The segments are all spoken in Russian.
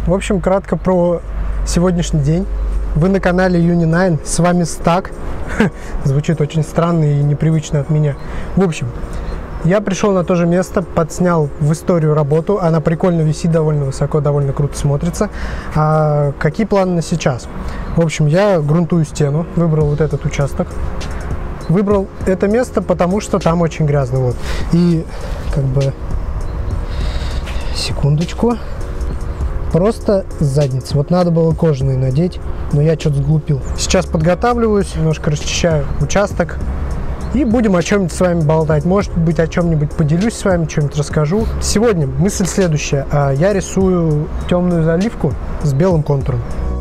В общем, кратко про сегодняшний день. Вы на канале Uni9, с вами Стак. Звучит очень странно и непривычно от меня. В общем, я пришел на то же место, подснял в историю работу. Она прикольно висит, довольно высоко, довольно круто смотрится. А какие планы на сейчас? В общем, я грунтую стену, выбрал вот этот участок. Выбрал это место, потому что там очень грязно. Вот. И как бы... Секундочку. Просто задница. Вот надо было кожаные надеть, но я что-то сглупил. Сейчас подготавливаюсь, немножко расчищаю участок. И будем о чем-нибудь с вами болтать. Может быть, о чем-нибудь поделюсь с вами, что-нибудь расскажу. Сегодня мысль следующая. Я рисую темную заливку с белым контуром.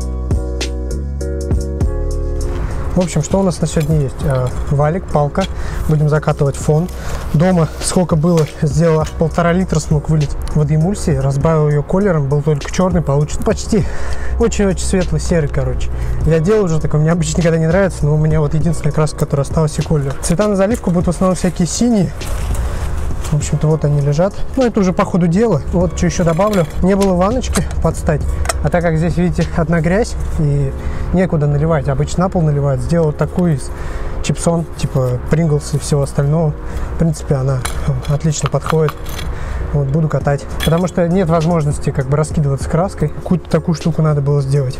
В общем, что у нас на сегодня есть? Валик, палка. Будем закатывать фон. Дома сколько было, сделал аж 1,5 литра, смог вылить водоэмульсии. Разбавил ее колером, был только черный, получится почти очень-очень светлый, серый, короче. Я делал уже такой, мне обычно никогда не нравится, но у меня вот единственная краска, которая осталась, и колер. Цвета на заливку будут в основном всякие синие. В общем-то, вот они лежат. Ну, это уже по ходу дела. Вот что еще добавлю. Не было ванночки подстать. А так как здесь, видите, одна грязь и некуда наливать. Обычно на пол наливают. Сделал такую из чипсон, типа Принглс и всего остального. В принципе, она отлично подходит. Вот, буду катать. Потому что нет возможности как бы раскидываться краской. Какую-то такую штуку надо было сделать.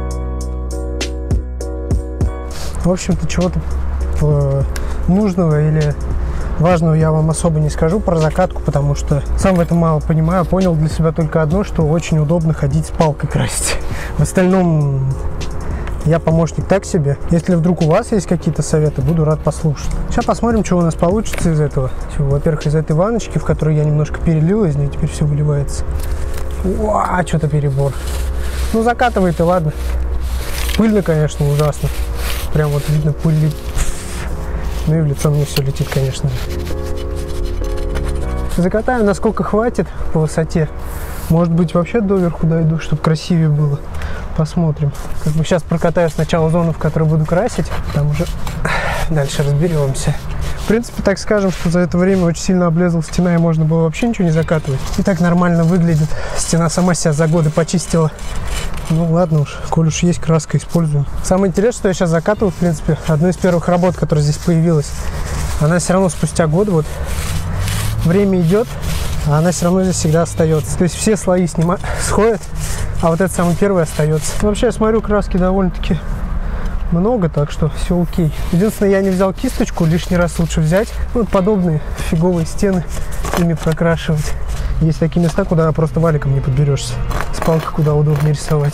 В общем-то, чего-то нужного или важного я вам особо не скажу про закатку, потому что сам в этом мало понимаю. Понял для себя только одно, что очень удобно ходить с палкой красить. В остальном я помощник так себе. Если вдруг у вас есть какие-то советы, буду рад послушать. Сейчас посмотрим, что у нас получится из этого. Во-первых, из этой ванночки, в которую я немножко перелил, из нее теперь все выливается. Уа, что-то перебор. Ну, закатывает и ладно. Пыльно, конечно, ужасно. Прям вот видно пыль. Ну и в лицо мне все летит, конечно же. Закатаю, насколько хватит по высоте. Может быть, вообще доверху дойду, чтобы красивее было. Посмотрим. Как бы сейчас прокатаю сначала зону, в которой буду красить, там уже дальше разберемся. В принципе, так скажем, что за это время очень сильно облезла стена, и можно было вообще ничего не закатывать. И так нормально выглядит. Стена сама себя за годы почистила. Ну ладно уж, коль уж есть краска, используем. Самое интересное, что я сейчас закатываю, в принципе, одну из первых работ, которая здесь появилась. Она все равно спустя год, вот, время идет, а она все равно здесь всегда остается. То есть все слои сходят, а вот это самый первый остается. Вообще, я смотрю, краски довольно-таки много, так что все окей. Единственное, я не взял кисточку, лишний раз лучше взять. Вот подобные фиговые стены, ими прокрашивать. Есть такие места, куда просто валиком не подберешься. С палкой куда удобнее рисовать.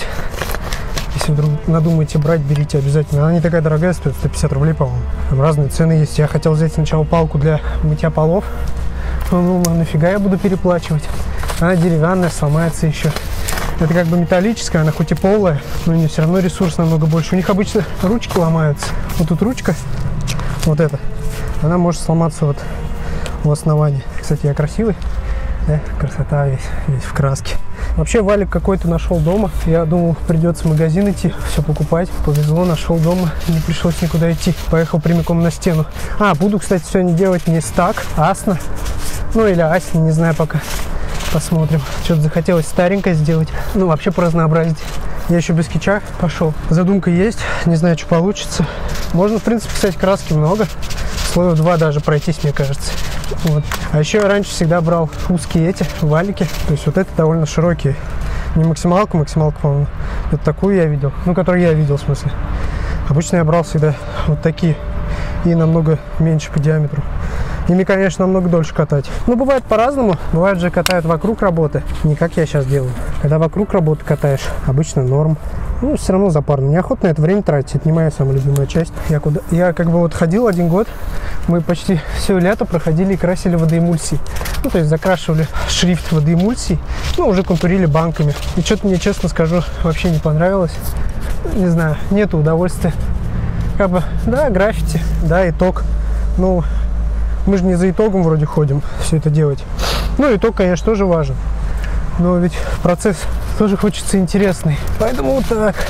Если вдруг надумаете брать, берите обязательно. Она не такая дорогая, стоит 150 рублей, по-моему. Там разные цены есть. Я хотел взять сначала палку для мытья полов. Ну, нафига я буду переплачивать? Она деревянная, сломается еще. Это как бы металлическая, она хоть и полая, но у нее все равно ресурс намного больше. У них обычно ручки ломаются. Вот тут ручка, вот эта, она может сломаться вот у основания. Кстати, я красивый. Да, красота весь в краске. Вообще валик какой-то нашел дома. Я думал, придется в магазин идти, все покупать. Повезло, нашел дома, не пришлось никуда идти. Поехал прямиком на стену. Буду, кстати, сегодня делать не стак, асна. Ну или асни, не знаю пока. Посмотрим. Что-то захотелось старенькое сделать. Ну, вообще по разнообразить. Я еще без скетча пошел. Задумка есть, не знаю, что получится. Можно, в принципе, кстати, краски много. Слоев 2 даже пройтись, мне кажется. Вот. А еще я раньше всегда брал узкие эти валики. То есть вот это довольно широкие. Не максималка, по-моему. Это такую я видел. Ну, которую я видел, в смысле. Обычно я брал всегда вот такие. И намного меньше по диаметру. Ими, конечно, намного дольше катать. Но бывает по-разному. Бывает же катают вокруг работы. Не как я сейчас делаю. Когда вокруг работы катаешь, обычно норм. Ну, все равно запарно. Неохота на это время тратить. Это не моя самая любимая часть. Я как бы вот ходил 1 год. Мы почти все лето проходили и красили водоэмульсией. Ну, то есть закрашивали шрифт водоэмульсией. Ну, уже контурили банками. И что-то мне, честно скажу, вообще не понравилось. Не знаю, нету удовольствия. Как бы, да, граффити, да, итог. Ну, мы же не за итогом вроде ходим все это делать. Ну, итог, конечно, тоже важен. Но ведь процесс тоже хочется интересный. Поэтому вот так.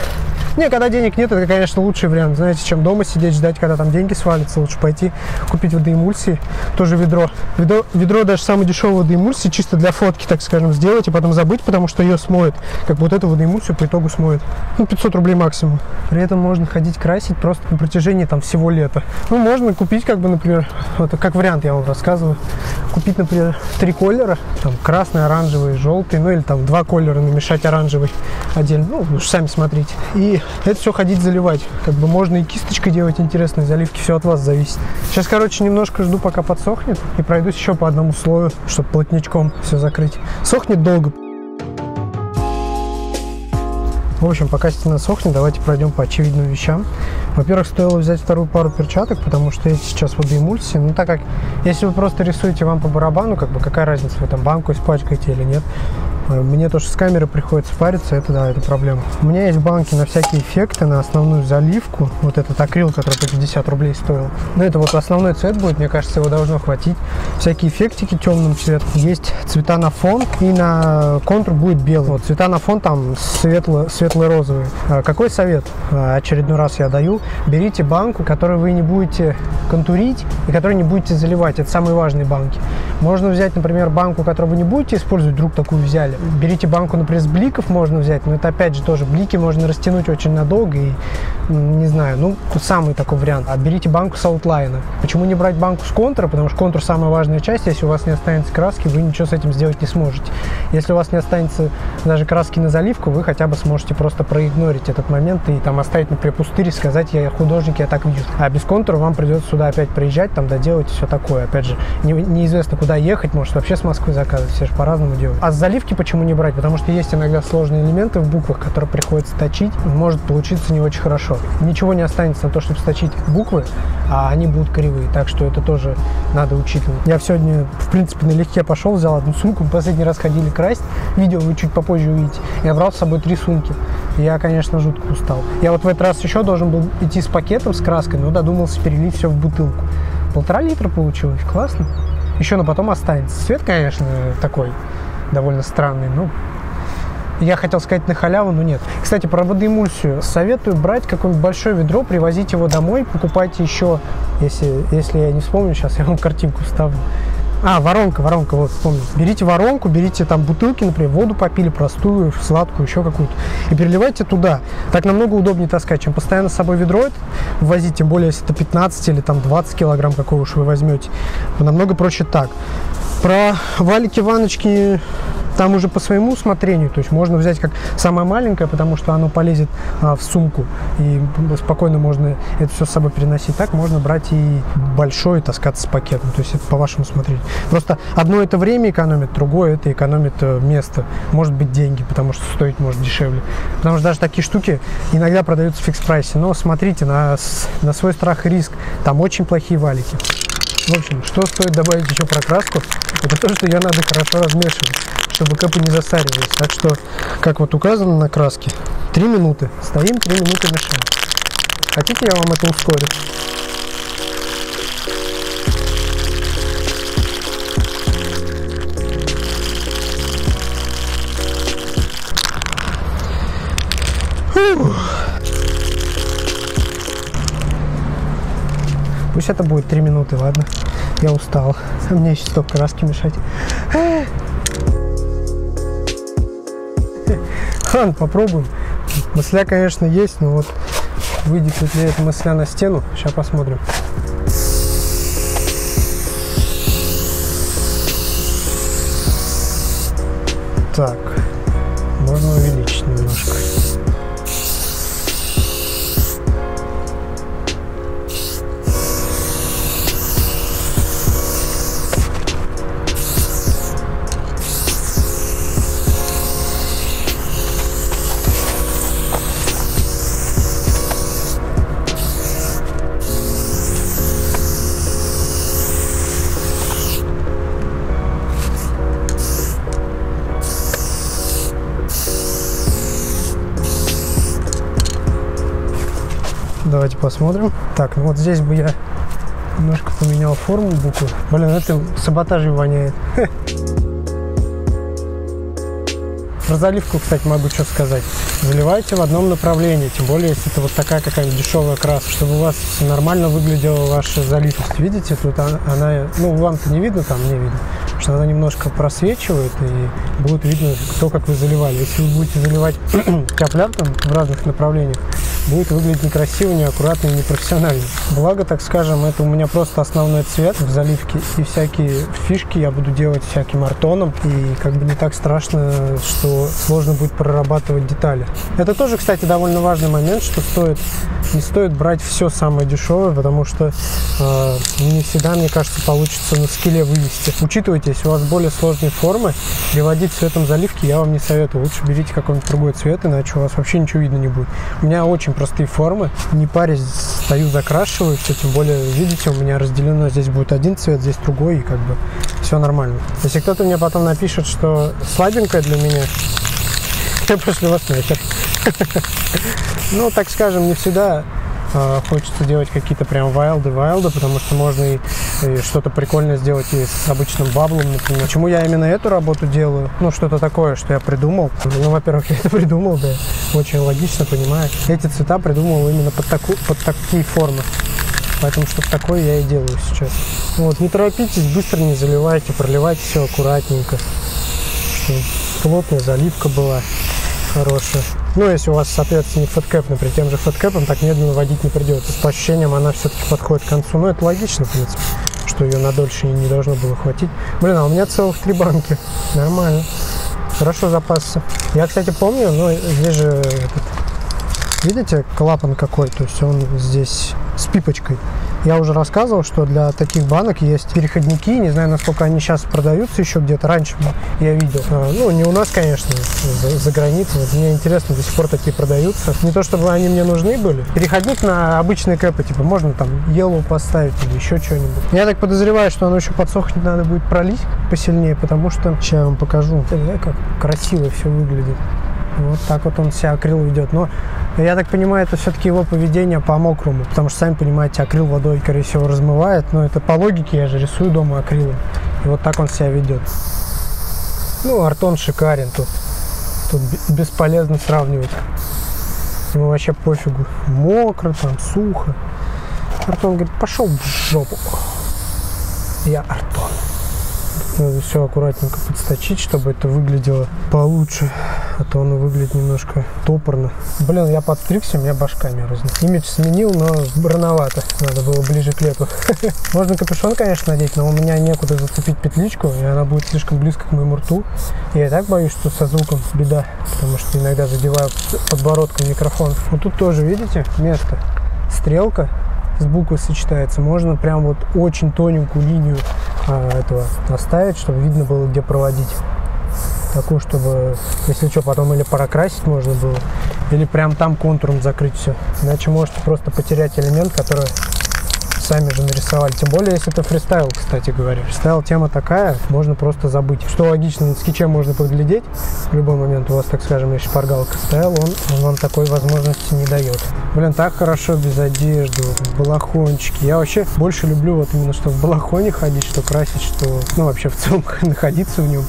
Не, когда денег нет, это, конечно, лучший вариант. Знаете, чем дома сидеть, ждать, когда там деньги свалятся. Лучше пойти купить водоэмульсии. Тоже ведро. Ведро даже самой дешевой водоэмульсии, чисто для фотки, так скажем, сделать и потом забыть, потому что ее смоет. Как бы вот эту водоэмульсию по итогу смоет. Ну, 500 рублей максимум. При этом можно ходить красить просто на протяжении там всего лета. Ну, можно купить, как бы, например, вот как вариант я вам рассказываю. Купить, например, 3 колера. Там красный, оранжевый, желтый. Ну, или там 2 колера намешать оранжевый отдельно. Ну, вы же сами смотрите. И это все ходить заливать. Как бы можно и кисточкой делать интересные заливки. Все от вас зависит. Сейчас, короче, немножко жду, пока подсохнет. И пройдусь еще по одному слою, чтобы плотничком все закрыть. Сохнет долго. В общем, пока стена сохнет, давайте пройдем по очевидным вещам. Во-первых, стоило взять вторую пару перчаток, потому что эти сейчас водоэмульсии. Ну, так как, если вы просто рисуете, вам по барабану, как бы, какая разница, вы там банку испачкаете или нет. Мне то, что с камеры приходится париться, это, да, это проблема. У меня есть банки на всякие эффекты, на основную заливку. Вот этот акрил, который по 50 рублей стоил. Ну, это вот основной цвет будет, мне кажется, его должно хватить. Всякие эффектики темным цветом. Есть цвета на фон, и на контур будет белый. Вот, цвета на фон там светло-розовые. Какой совет очередной раз я даю? Берите банку, которую вы не будете контурить и которую не будете заливать. Это самые важные банки. Можно взять, например, банку, которую вы не будете использовать, вдруг такую взяли. Берите банку, например, с бликов можно взять, но это опять же тоже блики можно растянуть очень надолго и, не знаю, ну, самый такой вариант. А берите банку с аутлайна. Почему не брать банку с контура? Потому что контур самая важная часть. Если у вас не останется краски, вы ничего с этим сделать не сможете. Если у вас не останется даже краски на заливку, вы хотя бы сможете просто проигнорить этот момент и там оставить, например, пустырь и сказать: я художник, я так вижу. А без контура вам придется сюда опять приезжать, там доделать и все такое. Опять же, неизвестно, куда ехать, может вообще с Москвы заказывать, все же по-разному делают. А с заливки почему не брать? Потому что есть иногда сложные элементы в буквах, которые приходится точить, может получиться не очень хорошо. Ничего не останется на то, чтобы сточить буквы, а они будут кривые, так что это тоже надо учитывать. Я сегодня, в принципе, налегке пошел, взял одну сумку, последний раз ходили красить, видео вы чуть попозже увидите. Я брал с собой 3 сумки. Я, конечно, жутко устал. Я вот в этот раз еще должен был идти с пакетом, с краской, но додумался перелить все в бутылку. 1,5 литра получилось, классно. Еще, но потом останется. Цвет, конечно, такой довольно странный, но я хотел сказать на халяву, но нет. Кстати, про водоэмульсию. Советую брать какое-нибудь большое ведро, привозить его домой, покупайте еще, если я не вспомню, сейчас я вам картинку вставлю. Воронка, вот, вспомнил. Берите воронку, берите там бутылки, например, воду попили, простую, сладкую, еще какую-то, и переливайте туда. Так намного удобнее таскать, чем постоянно с собой ведро это возить, тем более, если это 15 или там 20 килограмм, какого уж вы возьмете. Намного проще так. Про валики-ваночки там уже по своему усмотрению, то есть можно взять как самое маленькое, потому что оно полезет в сумку, и спокойно можно это все с собой переносить. Так можно брать и большой, и таскаться с пакетом, то есть это по вашему усмотрению. Просто одно это время экономит, другое это экономит место, может быть деньги, потому что стоить может дешевле. Потому что даже такие штуки иногда продаются в фикс-прайсе, но смотрите на свой страх и риск, там очень плохие валики. В общем, что стоит добавить еще про краску, это то, что ее надо хорошо размешивать, чтобы кэпы не засаривались. Так что, как вот указано на краске, 3 минуты. Стоим, 3 минуты мешаем. Хотите, я вам это ускорю? Пусть это будет 3 минуты, ладно? Я устал. Мне еще столько краски мешать. Ладно, попробуем. Масля, конечно, есть, но вот выйдет ли эта масля на стену, сейчас посмотрим. Так, можно увеличить немножко. Давайте посмотрим. Так, ну вот здесь бы я немножко поменял форму буквы. Блин, это саботажем воняет. Про заливку, кстати, могу что сказать. Заливайте в одном направлении, тем более, если это вот такая какая-нибудь дешевая краска, чтобы у вас нормально выглядела ваша заливка. Видите, тут она, ну, вам-то не видно, там мне видно, что она немножко просвечивает, и будет видно то, как вы заливали. Если вы будете заливать капляр там в разных направлениях, будет выглядеть некрасиво, неаккуратно и непрофессионально. Благо, так скажем, это у меня просто основной цвет в заливке, и всякие фишки я буду делать всяким артоном, и как бы не так страшно, что сложно будет прорабатывать детали. Это тоже, кстати, довольно важный момент, что не стоит брать все самое дешевое, потому что не всегда, мне кажется, получится на скилле вывести. Учитывайте, если у вас более сложные формы, приводить цветом заливки я вам не советую. Лучше берите какой-нибудь другой цвет, иначе у вас вообще ничего видно не будет. У меня очень простые формы, не парясь, стою, закрашиваю все, тем более, видите, у меня разделено, здесь будет один цвет, здесь другой, и как бы все нормально. Если кто-то мне потом напишет, что слабенькая для меня, я пошлю вас нахер. Ну, так скажем, не всегда хочется делать какие-то прям вайлды, потому что можно и что-то прикольное сделать и с обычным баблом, например. Почему я именно эту работу делаю? Ну, что-то такое, что я придумал. Ну, во-первых, я это придумал, да, очень логично, понимаю. Эти цвета придумал именно под такие формы. Поэтому что-то такое я и делаю сейчас. Вот, не торопитесь, быстро не заливайте, проливайте все аккуратненько, чтобы плотная заливка была хорошая. Ну, если у вас, соответственно, фэткэп, например, тем же фэткэпом так медленно водить не придется. По ощущениям она все-таки подходит к концу. Но это логично, в принципе, что ее на дольше не должно было хватить. Блин, а у меня целых 3 банки. Нормально. Хорошо запасся. Я, кстати, помню, но здесь же видите, клапан какой, то есть он здесь с пипочкой. Я уже рассказывал, что для таких банок есть переходники, не знаю, насколько они сейчас продаются еще где-то, раньше я видел. Ну, не у нас, конечно, за границей. Вот мне интересно, до сих пор такие продаются. Не то, чтобы они мне нужны были. Переходник на обычные кэпы, типа, можно там yellow поставить или еще что-нибудь. Я так подозреваю, что оно еще подсохнет, надо будет пролить посильнее, потому что, сейчас я вам покажу, как красиво все выглядит. Вот так вот он себя акрил ведет. Но я так понимаю, это все-таки его поведение по мокрому. Потому что, сами понимаете, акрил водой, скорее всего, размывает. Но это по логике, я же рисую дома акрилом. И вот так он себя ведет. Ну, артон шикарен тут. Тут бесполезно сравнивать. Ему вообще пофигу. Мокро, там, сухо. Артон говорит, пошел в жопу. Я артон. Надо все аккуратненько подсточить, чтобы это выглядело получше. А то оно выглядит немножко топорно. Блин, я подстригся, у меня башка мерзла. Имидж сменил, но рановато. Надо было ближе к лету. Можно капюшон, конечно, надеть, но у меня некуда зацепить петличку, и она будет слишком близко к моему рту. Я и так боюсь, что со звуком беда, потому что иногда задеваю подбородком микрофон. Вот тут тоже, видите, место. Стрелка с буквой сочетается. Можно прям вот очень тоненькую линию этого оставить, чтобы видно было, где проводить. Такую, чтобы, если что, потом или прокрасить можно было, или прям там контуром закрыть все. Иначе можете просто потерять элемент, который сами же нарисовали. Тем более, если это фристайл, кстати говоря. Фристайл тема такая, можно просто забыть. Что логично, на скетче можно подглядеть. В любой момент у вас, так скажем, есть шпаргалка. Стайл, он вам такой возможности не дает. Блин, так хорошо без одежды, вот, в балахончике. Я вообще больше люблю вот именно, что в балахоне ходить, что красить, что, ну, вообще в целом находиться в нем.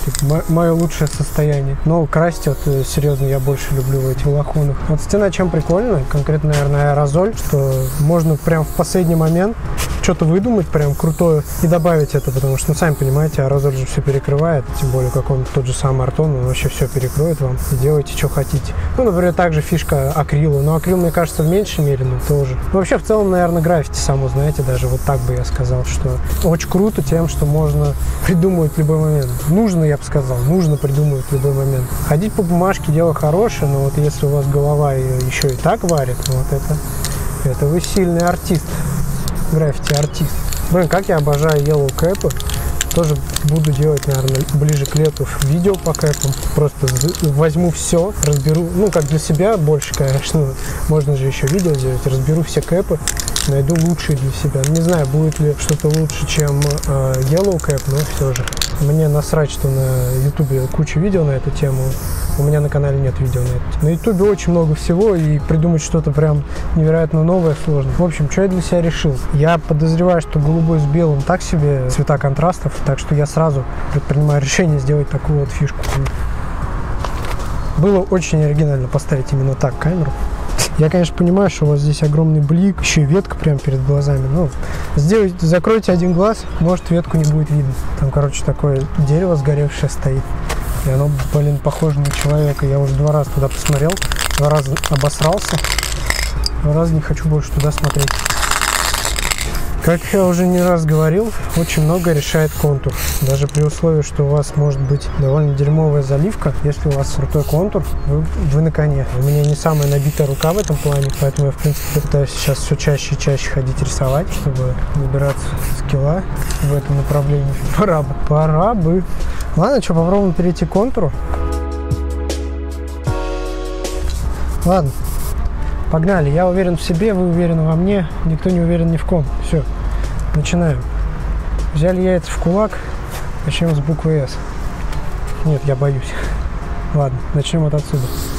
Мое лучшее состояние. Но красить, вот, серьезно, я больше люблю в этих балахонах. Вот стена чем прикольна, конкретно, наверное, аэрозоль, что можно прям в последний момент что-то выдумать прям крутое и добавить это, потому что, ну, сами понимаете, аэрозоль же все перекрывает, тем более какой-нибудь тот же самый артон, он вообще все перекроет вам, и делайте, что хотите. Ну, например, также фишка акрила, но акрил, мне кажется, в меньшей мере, но тоже. Но вообще, в целом, наверное, граффити само, знаете, даже вот так бы я сказал, что очень круто тем, что можно придумывать в любой момент. Нужно, я бы сказал, нужно придумывать в любой момент. Ходить по бумажке дело хорошее, но вот если у вас голова еще и так варит, вот это вы сильный артист. Граффити-артист. Блин, как я обожаю yellow кэпы. Тоже буду делать, наверное, ближе к лету видео по кэпам. Просто возьму все, разберу, ну, как для себя больше, конечно. Можно же еще видео сделать. Разберу все кэпы, найду лучшие для себя. Не знаю, будет ли что-то лучше, чем yellow кэп, но все же. Мне насрать, что на ютубе куча видео на эту тему. У меня на канале нет видео на это. На ютубе очень много всего, и придумать что-то прям невероятно новое сложно. В общем, что я для себя решил? Я подозреваю, что голубой с белым так себе цвета контрастов, так что я сразу предпринимаю решение сделать такую вот фишку. Было очень оригинально поставить именно так камеру. Я, конечно, понимаю, что у вас здесь огромный блик, еще и ветка прямо перед глазами. Но закройте один глаз, может, ветку не будет видно. Там, короче, такое дерево сгоревшее стоит. И оно, блин, похоже на человека. Я уже 2 раза туда посмотрел, 2 раза обосрался, 2 раза не хочу больше туда смотреть. Как я уже не раз говорил, очень много решает контур. Даже при условии, что у вас может быть довольно дерьмовая заливка, если у вас крутой контур, вы на коне. У меня не самая набитая рука в этом плане, поэтому я, в принципе, пытаюсь сейчас все чаще и чаще ходить рисовать, чтобы набираться скилла в этом направлении. Пора бы. Ладно, что, попробуем перейти к контуру. Ладно. Погнали, я уверен в себе, вы уверены во мне, никто не уверен ни в ком. Все, начинаем. Взяли яйца в кулак, начнем с буквы «С». Нет, я боюсь. Ладно, начнем вот отсюда.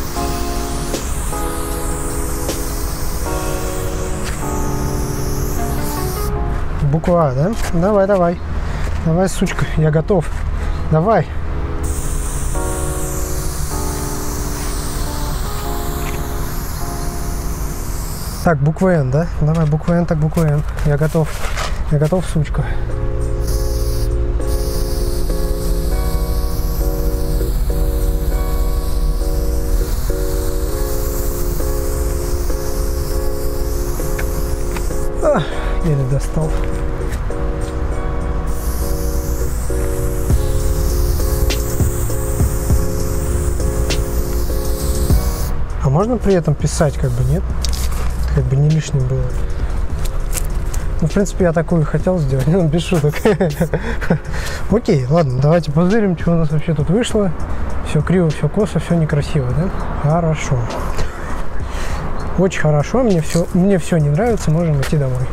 Буква А, да? Давай. Давай, сучка, я готов. Давай. Так, буква Н, да? Давай, буква Н, так буква Н. Я готов. Я готов, сучка. Еле достал. А можно при этом писать, как бы, нет? Как бы не лишним было. Ну, в принципе, я такую хотел сделать, но без шуток. Окей, ладно, давайте позырим, что у нас вообще тут вышло. Все криво, все косо, все некрасиво, да? Хорошо. Очень хорошо, мне все не нравится, можем идти домой.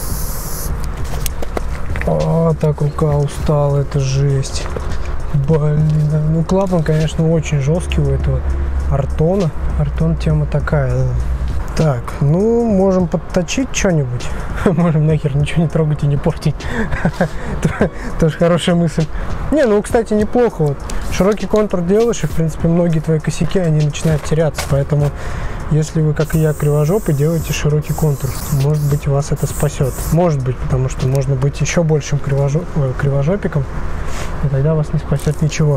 О, так рука устала, это жесть. Блин, ну клапан, конечно, очень жесткий у этого Артона. Артон тема такая, да. Так, ну, можем подточить что-нибудь. Можем нахер ничего не трогать и не портить. Тоже хорошая мысль. Не, ну, кстати, неплохо. Вот. Широкий контур делаешь, и, в принципе, многие твои косяки, они начинают теряться. Поэтому, если вы, как и я, кривожопый, делаете широкий контур, может быть, вас это спасет. Может быть, потому что можно быть еще большим кривожопиком, и тогда вас не спасет ничего.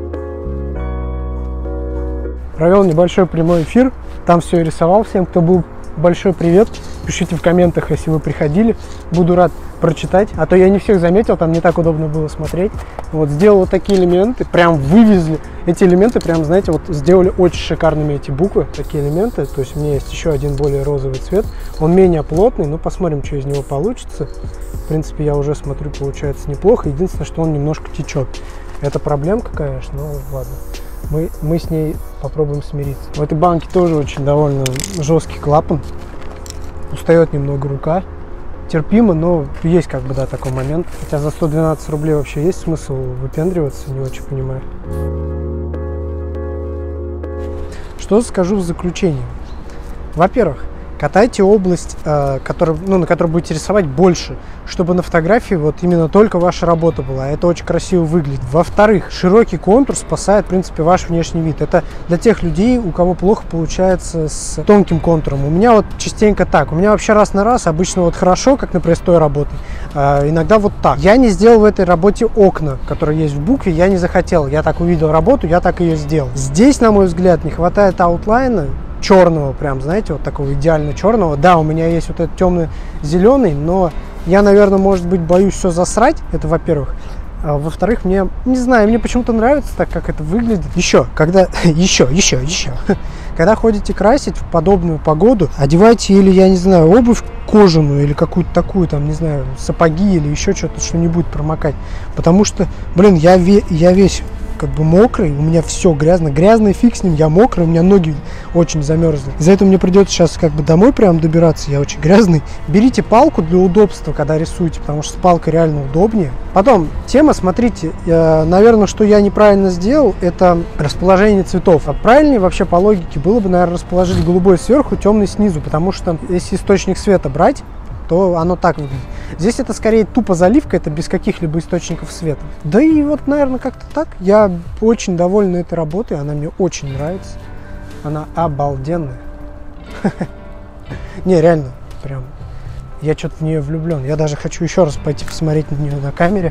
Провел небольшой прямой эфир, там все рисовал. Всем, кто был, большой привет. Пишите в комментах, если вы приходили. Буду рад прочитать. А то я не всех заметил, там не так удобно было смотреть. Вот, сделал вот такие элементы, прям вывезли. Эти элементы прям, знаете, вот сделали очень шикарными эти буквы, такие элементы. То есть у меня есть еще один более розовый цвет. Он менее плотный, но посмотрим, что из него получится. В принципе, я уже смотрю, получается неплохо. Единственное, что он немножко течет. Это проблемка, конечно, но ладно. Мы с ней попробуем смириться. В этой банке тоже очень довольно жесткий клапан. Устает немного рука. Терпимо, но есть как бы, да, такой момент. Хотя за 112 рублей вообще есть смысл выпендриваться, не очень понимаю. Что скажу в заключение? Во-первых, катайте область, на которой будете рисовать, больше, чтобы на фотографии вот именно только ваша работа была. Это очень красиво выглядит. Во-вторых, широкий контур спасает, в принципе, ваш внешний вид. Это для тех людей, у кого плохо получается с тонким контуром. У меня вот частенько так. У меня вообще раз на раз обычно вот хорошо, как на простой работе. Иногда вот так. Я не сделал в этой работе окна, которые есть в букве, я не захотел. Я так увидел работу, я так ее сделал. Здесь, на мой взгляд, не хватает аутлайна, черного, прям, знаете, вот такого идеально черного. Да, у меня есть вот этот темно-зеленый, но я, наверное, может быть, боюсь все засрать. Это, во-первых. А во-вторых, мне, не знаю, мне почему-то нравится так, как это выглядит. Еще, когда ходите красить в подобную погоду, одевайте или, я не знаю, обувь кожаную или какую-то такую, там, не знаю, сапоги или еще что-то, что не будет промокать. Потому что, блин, я весь как бы мокрый, у меня все грязно. Грязный фиг с ним, я мокрый, у меня ноги очень замерзли. Из-за этого мне придется сейчас как бы домой прям добираться, я очень грязный. Берите палку для удобства, когда рисуете, потому что с палкой реально удобнее. Потом, тема, смотрите, наверное, что я неправильно сделал, это расположение цветов. А правильнее вообще по логике было бы, наверное, расположить голубой сверху, темный снизу, потому что если источник света брать, то оно так выглядит. Здесь это скорее тупо заливка, это без каких-либо источников света. Да и вот, наверное, как-то так. Я очень доволен этой работой, она мне очень нравится. Она обалденная. Не, реально, прям. Я что-то в нее влюблен. Я даже хочу еще раз пойти посмотреть на нее на камере.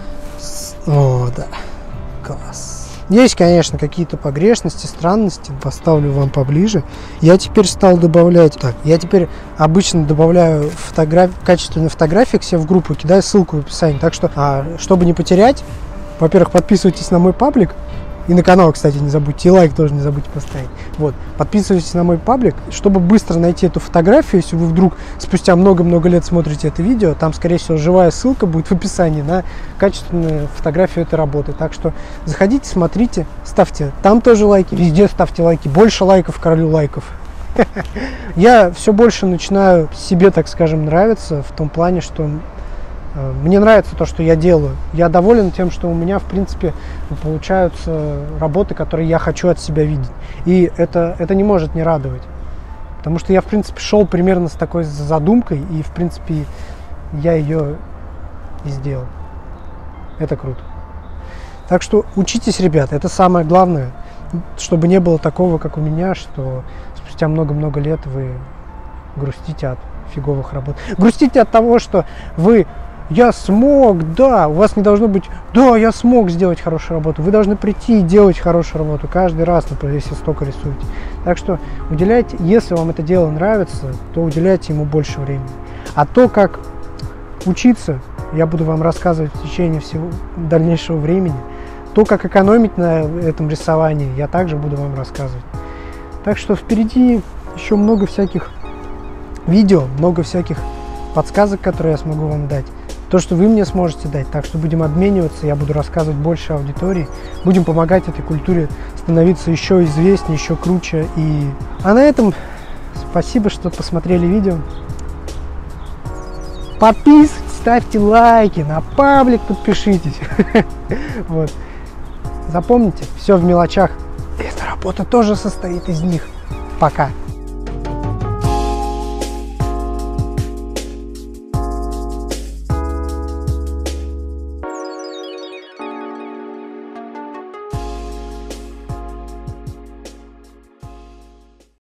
О, да. Класс. Есть, конечно, какие-то погрешности, странности. Поставлю вам поближе. Я теперь стал добавлять... Так, я теперь обычно добавляю качественные фотографии к себе в группу, кидаю ссылку в описании. Так что, чтобы не потерять, во-первых, подписывайтесь на мой паблик. И на канал, кстати, не забудьте. И лайк тоже не забудьте поставить. Вот. Подписывайтесь на мой паблик, чтобы быстро найти эту фотографию. Если вы вдруг спустя много-много лет смотрите это видео, там, скорее всего, живая ссылка будет в описании на качественную фотографию этой работы. Так что заходите, смотрите, ставьте там тоже лайки. Везде ставьте лайки. Больше лайков королю лайков. Я все больше начинаю себе, так скажем, нравиться в том плане, что мне нравится то, что я делаю. Я доволен тем, что у меня, в принципе, получаются работы, которые я хочу от себя видеть. И это не может не радовать. Потому что я, в принципе, шел примерно с такой задумкой, и, в принципе, я ее и сделал. Это круто. Так что учитесь, ребят, это самое главное, чтобы не было такого, как у меня, что спустя много-много лет вы грустите от фиговых работ. Грустите от того, что вы... Я смог, да, у вас не должно быть, да, я смог сделать хорошую работу. Вы должны прийти и делать хорошую работу каждый раз, например, если столько рисуете. Так что уделяйте, если вам это дело нравится, то уделяйте ему больше времени. А то, как учиться, я буду вам рассказывать в течение всего дальнейшего времени. То, как экономить на этом рисовании, я также буду вам рассказывать. Так что впереди еще много всяких видео, много всяких подсказок, которые я смогу вам дать. То, что вы мне сможете дать. Так что будем обмениваться, я буду рассказывать больше аудитории. Будем помогать этой культуре становиться еще известнее, еще круче. А на этом спасибо, что посмотрели видео. Подписывайтесь, ставьте лайки, на паблик подпишитесь. Вот. Запомните, все в мелочах. Эта работа тоже состоит из них. Пока.